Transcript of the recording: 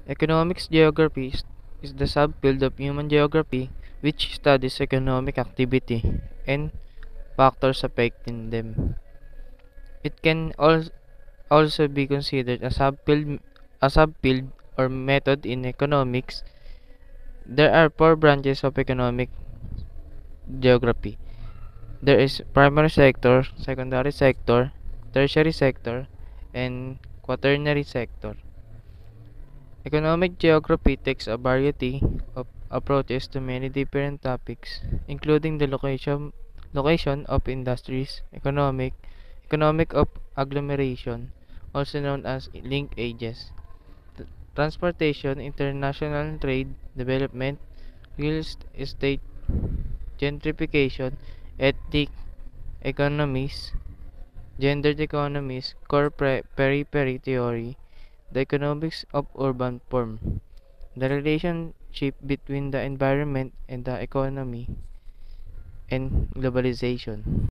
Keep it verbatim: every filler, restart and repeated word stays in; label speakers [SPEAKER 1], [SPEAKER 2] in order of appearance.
[SPEAKER 1] Economics geography is is the subfield of human geography which studies economic activity and factors affecting them. It can al- also be considered a subfield a subfield or method in economics. There are four branches of economic geography. There is primary sector, secondary sector, tertiary sector, and quaternary sector. Economic geography takes a variety of approaches to many different topics, including the location location of industries, economic, economic of agglomeration, also known as linkages, t- transportation, international trade, development, real estate, gentrification, ethnic economies, gendered economies, core pre- periphery theory, the economics of urban form, the relationship between the environment and the economy, and globalization.